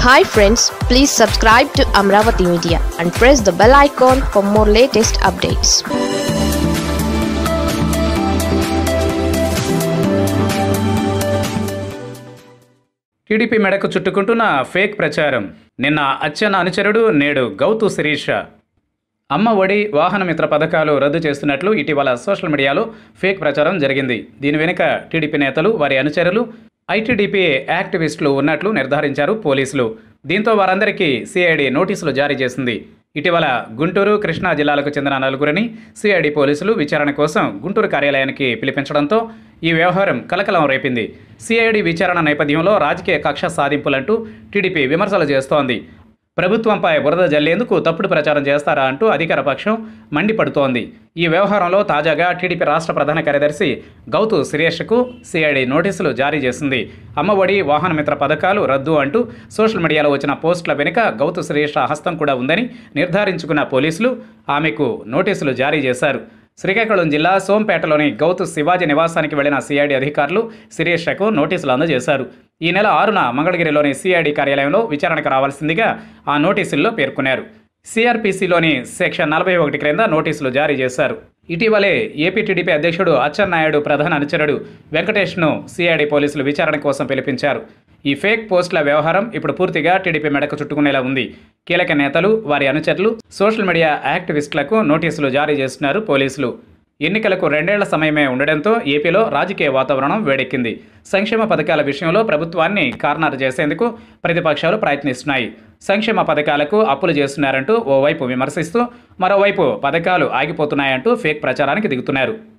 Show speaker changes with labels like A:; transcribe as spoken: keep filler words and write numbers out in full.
A: Hi friends, please subscribe to Amaravathi Media and press the bell icon for more latest updates.
B: T D P మెడకు చుట్టుకుంటున్న fake ప్రచారం. నిన్న అచ్చెన్న అనుచరుడు నేడు గౌతు శిరీష. అమ్మ ఒడి వాహన మిత్ర పథకాలు రద్దు చేస్తున్నట్లు ఇటీవల సోషల్ మీడియాలో ఫేక్ ప్రచారం జరిగింది. దీని వెనుక టీడీపీ నేతలు, వారి అనుచరులు, ఐటీడీపీ యాక్టివిస్టులు ఉన్నట్లు నిర్ధారించారు పోలీసులు. దీంతో వారందరికీ సిఐడి నోటీసులు జారీ చేసింది. ఇటీవల గుంటూరు, కృష్ణా జిల్లాలకు చెందిన నలుగురిని సిఐడి పోలీసులు విచారణ కోసం గుంటూరు కార్యాలయానికి పిలిపించడంతో ఈ వ్యవహారం కలకలం రేపింది. సిఐడి విచారణ నేపథ్యంలో రాజకీయ కక్ష సాధింపులంటూ టీడీపీ విమర్శలు చేస్తోంది. ప్రభుత్వంపై బురద జల్లేందుకు తప్పుడు ప్రచారం చేస్తారా అంటూ అధికార పక్షం మండిపడుతోంది. ఈ వ్యవహారంలో తాజాగా టీడీపీ రాష్ట్ర ప్రధాన కార్యదర్శి గౌతు శిరీషకు సిఐడి నోటీసులు జారీ చేసింది. అమ్మఒడి వాహన మిత్ర పథకాలు రద్దు అంటూ సోషల్ మీడియాలో వచ్చిన పోస్టుల వెనుక గౌతు శిరీష హస్తం కూడా ఉందని నిర్ధారించుకున్న పోలీసులు ఆమెకు నోటీసులు జారీ చేశారు. శ్రీకాకుళం జిల్లా సోంపేటలోని గౌతు శివాజీ నివాసానికి వెళ్లిన సిఐడి అధికారులు శిరీషకు నోటీసులు అందజేశారు. ఈ నెల ఆరున మంగళగిరిలోని సిఐడి కార్యాలయంలో విచారణకు రావాల్సిందిగా ఆ నోటీసుల్లో పేర్కొన్నారు. సిఆర్పిసిలోని సెక్షన్ నలభై ఒకటి క్రింద నోటీసులు జారీ చేశారు. ఇటీవలే ఏపీ టీడీపీ అధ్యక్షుడు అచ్చెన్నాయుడు ప్రధాన అనుచరుడు వెంకటేష్ను సిఐడి పోలీసులు విచారణ కోసం పిలిపించారు. ఈ ఫేక్ పోస్టుల వ్యవహారం ఇప్పుడు పూర్తిగా టీడీపీ మెడకు చుట్టుకునేలా ఉంది. కీలక నేతలు, వారి అనుచరులు, సోషల్ మీడియా యాక్టివిస్టులకు నోటీసులు జారీ చేస్తున్నారు పోలీసులు. ఎన్నికలకు రెండేళ్ల సమయమే ఉండడంతో ఏపీలో రాజకీయ వాతావరణం వేడెక్కింది. సంక్షేమ పథకాల విషయంలో ప్రభుత్వాన్ని కార్నర్ చేసేందుకు ప్రతిపక్షాలు ప్రయత్నిస్తున్నాయి. సంక్షేమ పథకాలకు అప్పులు చేస్తున్నారంటూ ఓవైపు విమర్శిస్తూ, మరోవైపు పథకాలు ఆగిపోతున్నాయంటూ ఫేక్ ప్రచారానికి దిగుతున్నారు.